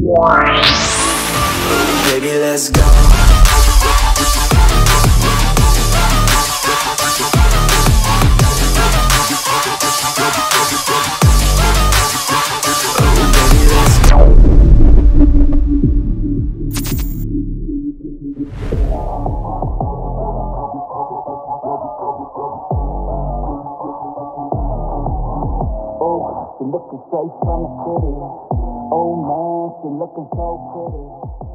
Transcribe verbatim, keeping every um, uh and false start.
Baby, let's go. She looking straight from the city. Oh man, she looking so pretty.